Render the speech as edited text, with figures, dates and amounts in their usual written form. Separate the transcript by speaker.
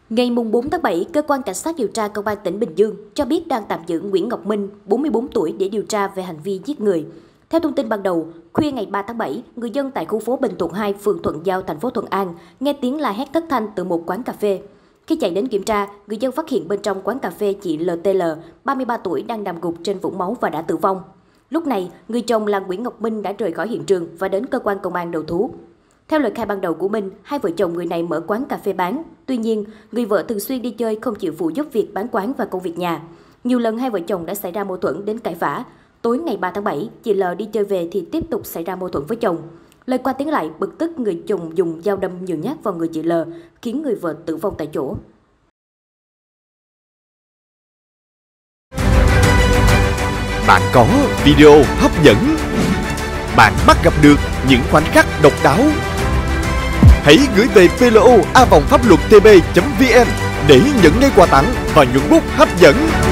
Speaker 1: Ngày 4 tháng 7, Cơ quan Cảnh sát điều tra Công an tỉnh Bình Dương cho biết đang tạm giữ Nguyễn Ngọc Minh, 44 tuổi để điều tra về hành vi giết người. Theo thông tin ban đầu, khuya ngày 3 tháng 7, người dân tại khu phố Bình Thuận 2, phường Thuận Giao, thành phố Thuận An nghe tiếng la hét thất thanh từ một quán cà phê. Khi chạy đến kiểm tra, người dân phát hiện bên trong quán cà phê chị LTL, 33 tuổi đang nằm gục trên vũng máu và đã tử vong. Lúc này, người chồng là Nguyễn Ngọc Minh đã rời khỏi hiện trường và đến cơ quan công an đầu thú. Theo lời khai ban đầu của Minh, hai vợ chồng người này mở quán cà phê bán. Tuy nhiên, người vợ thường xuyên đi chơi không chịu phụ giúp việc bán quán và công việc nhà. Nhiều lần hai vợ chồng đã xảy ra mâu thuẫn đến cãi vã. Tối ngày 3 tháng 7, chị L đi chơi về thì tiếp tục xảy ra mâu thuẫn với chồng. Lời qua tiếng lại, bực tức người chồng dùng dao đâm nhiều nhát vào người chị L, khiến người vợ tử vong tại chỗ.
Speaker 2: Bạn có video hấp dẫn, bạn bắt gặp được những khoảnh khắc độc đáo. Hãy gửi về plo@pháp luật tb.vn để nhận ngay quà tặng và nhuận bút hấp dẫn.